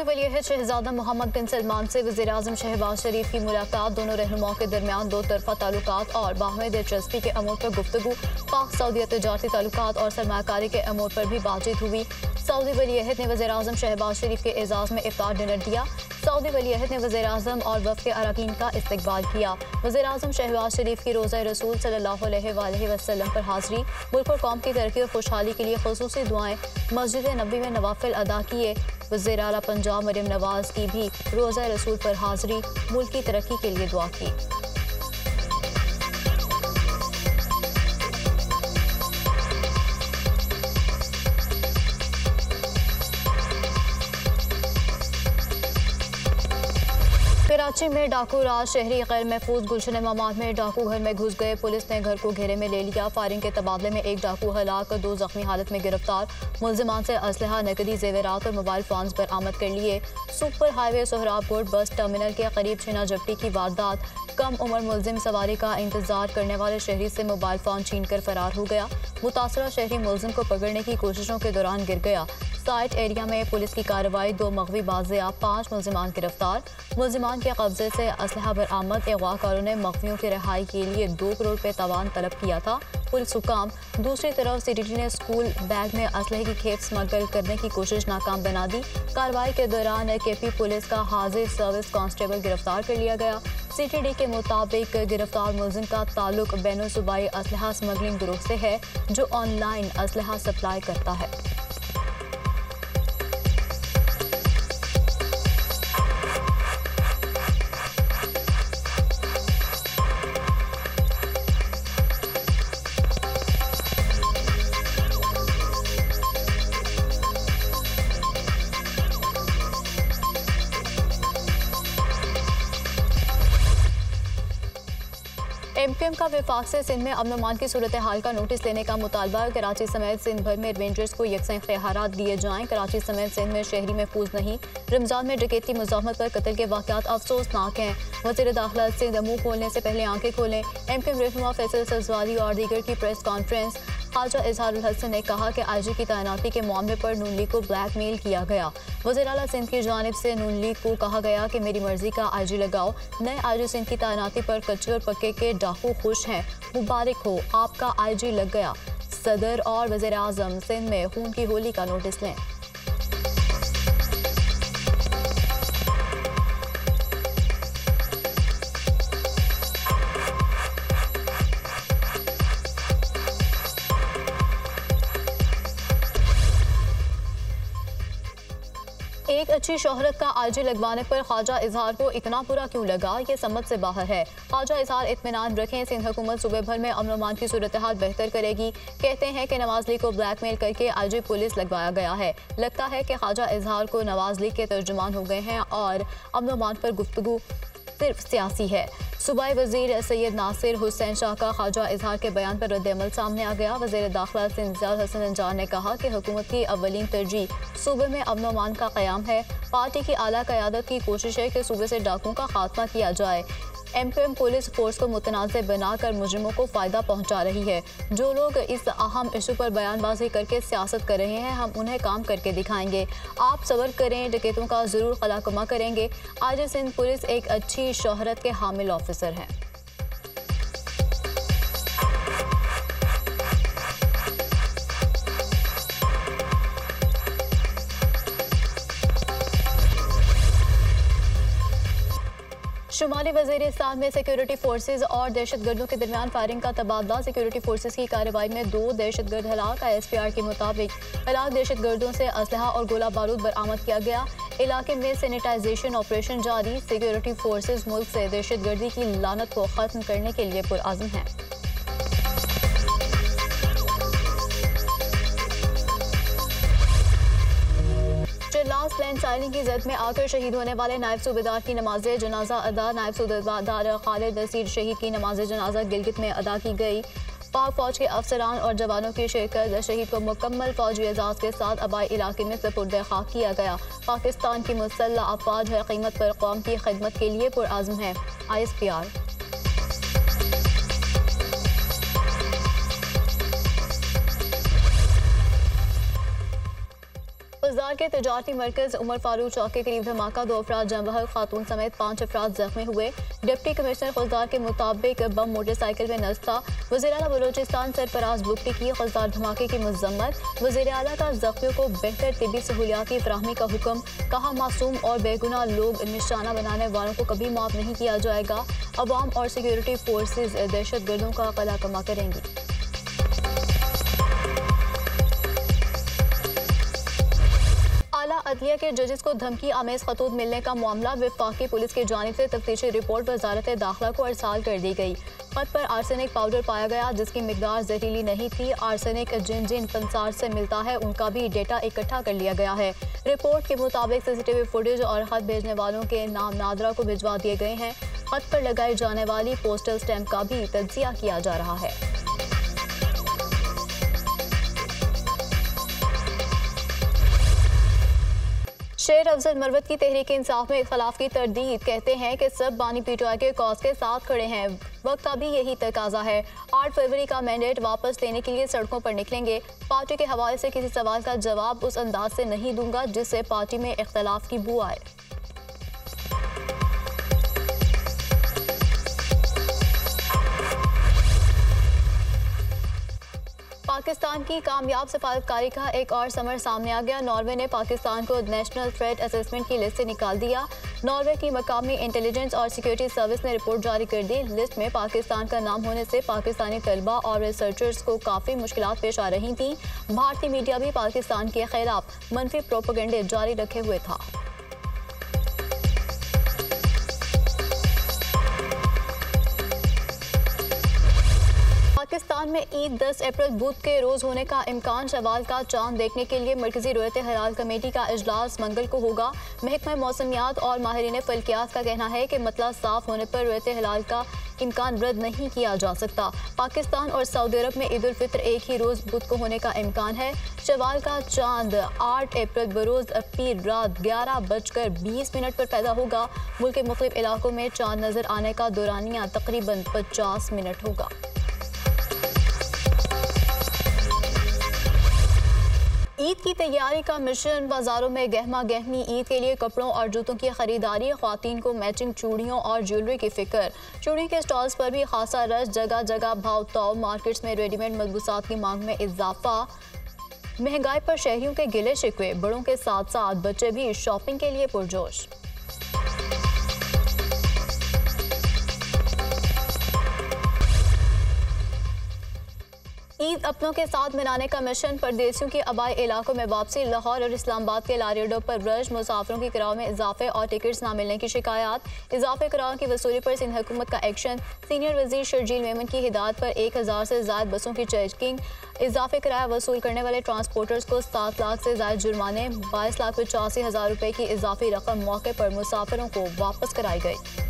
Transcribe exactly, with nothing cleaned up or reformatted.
Saudi वलीअहद शहजादा Mohammed bin Salman से वज़ीर-ए-आज़म शहबाज शरीफ की मुलाकात। दोनों रहनुमाओं के दरमियान दो तरफा ताल्लुकात और बाहमी दिलचस्पी के अमूर पर गुफ्तगू। पाक सऊदी तजारती ताल्लुकात और सरमायाकारी के अमूर पर भी बातचीत हुई। सऊदी वलीअहद ने वज़ीर-ए-आज़म शहबाज शरीफ के एजाज़ में इफ्तार डिनर दिया। सऊदी वलीअहद ने वज़ीर-ए-आज़म और वफ़द के अरकान का इस्तकबाल किया। वज़ीर-ए-आज़म शहबाज शरीफ की रोज़ा रसूल सल्लल्लाहु अलैहि वसल्लम पर हाज़री। मुल्क और कौम की तरक्की और खुशहाली के लिए ख़ुसूसी दुआएं। मस्जिद नबी में नवाफिल अदा किए। वज़ीर आला पंजाब मरियम नवाज की भी रोज़ा रसूल पर हाज़री। मुल्क की तरक्की के लिए दुआ की। कराची में डाकू राज। शहरी गैर महफूज गुलशन इमामात में डाकू घर में घुस गए। पुलिस ने घर को घेरे में ले लिया। फायरिंग के तबादले में एक डाकू हलाक, दो जख्मी हालत में गिरफ्तार। मुलजिमान से असलहा, नकदी, जेवरात और मोबाइल फोन्स बरामद कर लिए। सुपर हाईवे सोहराबकोट बस टर्मिनल के करीब छिना झपटी की वारदात। कम उम्र मुलजिम सवारी का इंतजार करने वाले शहरी से मोबाइल फोन छीन कर फरार हो गया। मुतासरा शहरी मुलजिम को पकड़ने की कोशिशों के दौरान गिर गया। साइट एरिया में पुलिस की कार्रवाई। दो मगवी बाजियाब, पाँच मुलजिमान गिरफ्तार। मुलजिमान के कब्जे से असलहा बरामद। अगवाकारों ने मगवियों की रिहाई के लिए दो करोड़ रुपये तवान तलब किया था। पुलिस हुकाम। दूसरी तरफ सीटीडी ने स्कूल बैग में असलहे की खेप स्मगल करने की कोशिश नाकाम बना दी। कार्रवाई के दौरान केपी पुलिस का हाजिर सर्विस कांस्टेबल गिरफ्तार कर लिया गया। सीटीडी के मुताबिक गिरफ्तार मुलजिम का ताल्लुक बैनुल सूबाई असलहा स्मगलिंग ग्रुप से है, जो ऑनलाइन असलहा सप्लाई करता है। एमक्यूएम का विफाक से सिंध में अमन अमान की सूरत हाल का नोटिस लेने का मुतालबा। कराची समेत सिंध भर में रेंजर्स को यकसा इख्तियारात दिए जाएं। कराची समेत सिंध में शहरी महफूज नहीं। रमजान में डकैती, मुज़ाहमत पर कत्ल के वाक़यात अफसोसनाक हैं। वज़ीर दाखिला सिंध मुँह खोलने से पहले आंखें खोलें। एमक्यूएम रहनुमा फैसल सजवारी और दीगर की प्रेस कॉन्फ्रेंस। ख्वाजा इजहारुल हसन ने कहा कि आईजी की तैनाती के मामले पर नून लीग को ब्लैकमेल किया गया। वज़ीर आला सिंध की जानिब से नून लीग को कहा गया कि मेरी मर्जी का आईजी लगाओ। नए आईजी सिंध की तैनाती पर कच्चे और पक्के के डाकू खुश हैं। मुबारक हो, आपका आईजी लग गया। सदर और वज़ीर आज़म सिंध में खून की होली का नोटिस लें। एक अच्छी शोहरत का आईजी लगवाने पर ख्वाजा इजहार को इतना बुरा क्यों लगा, ये समझ से बाहर है। ख्वाजा इजहार इत्मीनान रखें, सिंध हुकूमत सूबे भर में अमन अमान की सूरत हाल बेहतर करेगी। कहते हैं कि नवाज लीग को ब्लैकमेल करके आईजी पुलिस लगवाया गया है। लगता है कि ख्वाजा इजहार को नवाज लीग के तर्जुमान हो गए हैं और अमन अमान पर गुफ्तगू सिर्फ सियासी है। सूबाई वजीर सैयद नासिर हुसैन शाह का ख्वाजा इजहार के बयान पर रद्द-ए-अमल सामने आ गया। वज़ीर दाखिला सिंधियाल हसन अंजार ने कहा कि हुकूमत की अव्वलीन तरजीह सूबे में अमन अमान का क़याम है। पार्टी की आला क़यादत की कोशिश है कि सूबे से डाकुओं का खात्मा किया जाए। एमक्यूएम पुलिस फोर्स को मुतनाज़ बनाकर मुजरिमों को फ़ायदा पहुँचा रही है। जो लोग इस अहम इशू पर बयानबाजी करके सियासत कर रहे हैं, हम उन्हें काम करके दिखाएंगे। आप सब्र करें, डकैतों का ज़रूर कलाकमा करेंगे। आज सिंध पुलिस एक अच्छी शोहरत के हामिल ऑफिसर हैं। शुमाली वज़ीरिस्तान में सिक्योरिटी फोर्सेज और दहशतगर्दों के दरमियान फायरिंग का तबादला। सिक्योरिटी फोर्सेज की कार्रवाई में दो दहशतगर्द हलाक। आई एस पी आर के मुताबिक हलाक दहशतगर्दों से असलहा और गोला बारूद बरामद किया गया। इलाके में सैनिटाइजेशन ऑपरेशन जारी। सिक्योरिटी फोर्सेज मुल्क से दहशतगर्दी की लानत को ख़त्म करने के लिए पुरअज़्म हैं। लास्ट लैंड साइनिंग की जद में आकर शहीद होने वाले नायब सूबेदार की नमाज जनाजा अदा। नायब सूबेदार खालिद नसीर शहीद की नमाज जनाजा गिलगित में अदा की गई। पाक फौज के अफसरान और जवानों की शिरकत। शहीद को मुकम्मल फौजी एजाज के साथ आबाई इलाके में सपुर्द खाक किया गया। पाकिस्तान की मुसल्लह अफवाज है कीमत पर कौम की खिदमत के लिए पुरअज़्म है। I S P R. Khuzdar के तजारती मरकज उमर फारूक चौक के करीब धमाका, दो अफराद जम बहक खातून समेत पाँच अफराद जख्मी हुए। डिप्टी कमिश्नर खजदार के मुताबिक बम मोटरसाइकिल में नस्ब था। वज़ीर आला बलोचिस्तान सरफराज बुगटी की खजदार धमाके की मजम्मत। वज़ीर आला का जख्मियों को बेहतर तिबी सहूलियात की फराहमी का हुक्म। कहा, मासूम और बेगुनाह लोग निशाना बनाने वालों को कभी माफ नहीं किया जाएगा। अवाम और सिक्योरिटी फोर्सेज दहशत गर्दों का कला कमा करेंगी। आला अदलिया के जजेस को धमकी आमेज खतूत मिलने का मामला वफाकी पुलिस की जानिब से तफ्तीशी रिपोर्ट वजारत दाखिला को अरसाल कर दी गई। खत पर आर्सेनिक पाउडर पाया गया जिसकी मिकदार जहरीली नहीं थी। आर्सेनिक जिन जिन पंसार से मिलता है उनका भी डेटा इकट्ठा कर लिया गया है। रिपोर्ट के मुताबिक सीसीटीवी फुटेज और खत भेजने वालों के नाम नादरा को भिजवा दिए गए हैं। खत पर लगाई जाने वाली पोस्टल स्टैंप का भी तज्जिया किया जा रहा है। शेर अफजल मरवत की तहरीक इंसाफ में इख्तलाफ की तरदीद, कहते हैं कि सब बानी पीटीआई के कॉज के साथ खड़े हैं। वक्त अभी यही तकाजा है। आठ फरवरी का मैंडेट वापस लेने के लिए सड़कों पर निकलेंगे। पार्टी के हवाले से किसी सवाल का जवाब उस अंदाज से नहीं दूंगा जिससे पार्टी में इख्तलाफ की बू आए। पाकिस्तान की कामयाब सफारतकारी का एक और समर सामने आ गया। नॉर्वे ने पाकिस्तान को नेशनल थ्रेट असेसमेंट की लिस्ट से निकाल दिया। नॉर्वे की मकामी इंटेलिजेंस और सिक्योरिटी सर्विस ने रिपोर्ट जारी कर दी। लिस्ट में पाकिस्तान का नाम होने से पाकिस्तानी तलबा और रिसर्चर्स को काफ़ी मुश्किलात पेश आ रही थीं। भारतीय मीडिया भी पाकिस्तान के खिलाफ मनफी प्रोपेगेंडे जारी रखे हुए था। पाकिस्तान में ईद दस अप्रैल बुध के रोज होने का इम्कान। शवाल का चांद देखने के लिए मरकजी रोयत हलाल कमेटी का इजलास मंगल को होगा। महकमा मौसमियात और माहिरीन फल्कियात का कहना है कि मतला साफ होने पर रोयत हलाल का इम्कान रद्द नहीं किया जा सकता। पाकिस्तान और सऊदी अरब में ईद उल फित्र एक ही रोज बुध को होने का इम्कान है। शवाल का चांद आठ अप्रैल बरोज पीर रात ग्यारह बजकर बीस मिनट पर पैदा होगा। मुल्क के मुख्तलिफ इलाकों में चांद नजर आने का दौरानिया तकरीबन पचास मिनट होगा। ईद की तैयारी का मिशन। बाजारों में गहमा गहमी ईद के लिए कपड़ों और जूतों की खरीदारी। ख्वातीन को मैचिंग चूड़ियों और ज्वेलरी की फिक्र। चूड़ी के स्टॉल्स पर भी खासा रश। जगह जगह भाव ताव। मार्केट्स में रेडीमेड मलबूसात की मांग में इजाफा। महंगाई पर शहरियों के गिले शिकवे। बड़ों के साथ साथ बच्चे भी शॉपिंग के लिए पुरजोश। ईद अपनों के साथ मनाने का मिशन। परदेसियों की आबाई इलाकों में वापसी। लाहौर और इस्लामाबाद के लारियों पर रश। मुसाफिरों की किराए में इजाफे और टिकट्स न मिलने की शिकायत। इजाफे किराए की वसूली पर सिंध हुकूमत का एक्शन। सीनियर वजीर शर्जील मेमन की हिदायत पर एक हज़ार से ज्यादा बसों की चेकिंग। इजाफे किराया वसूल करने वाले ट्रांसपोर्टर्स को सात लाख से ज्यादा जुर्माने। बाईस लाख पचासी हजार रुपए की इजाफी रकम मौके पर मुसाफिरों को वापस कराई गई।